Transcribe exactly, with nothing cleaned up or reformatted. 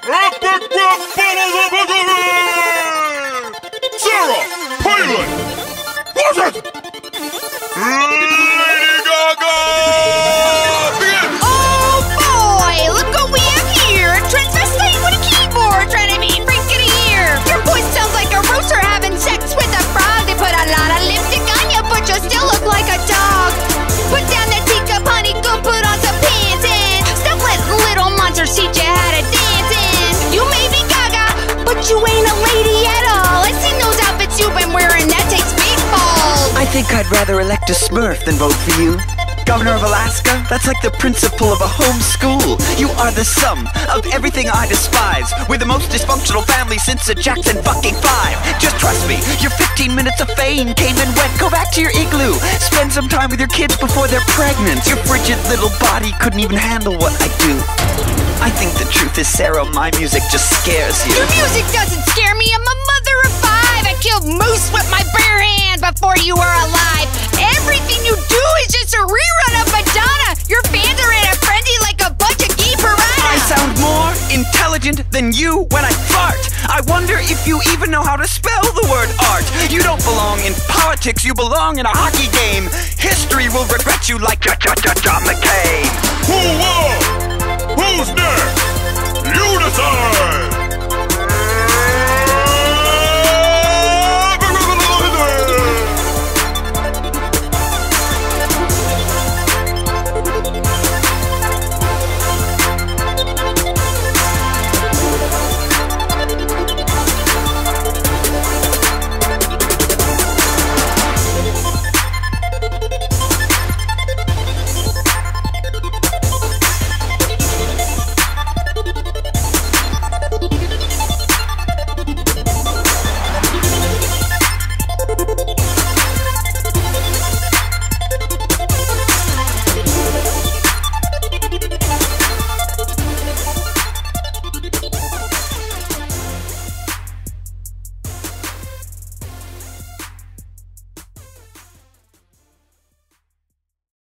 Sarah Palin! Was it? Lady Gaga! Begin! Oh boy, look what we have here! A transvestite with a keyboard trying to be freaking here! Your voice sounds like a rooster having sex with a frog. They put a lot of lipstick on you, but you still look like a dog. Put down that teacup, honey, go put on some pants and stop letting little monsters teach you how to dance in. You may be Gaga, but you ain't a lady at all. I've seen those outfits you've been wearing, that takes big balls. I think I'd rather elect a Smurf than vote for you. Governor of Alaska? That's like the principal of a home school. You are the sum of everything I despise. We're the most dysfunctional family since the Jackson fucking Five. Just trust me, your fifteen minutes of fame came and went. Go back to your igloo. Spend some time with your kids before they're pregnant. Your frigid little body couldn't even handle what I do. I think the truth is, Sarah, my music just scares you. Your music doesn't scare me. I'm a mother of five. I killed moose with my bare hands before you were alive. Everything you do is just a rerun of Madonna. Your fans are in a frenzy like a bunch of gay piranhas. I sound more intelligent than you when I fart. I wonder if you even know how to spell the word art. You don't belong in politics, you belong in a hockey game. History will regret you like John McCain. Who won? Who's next?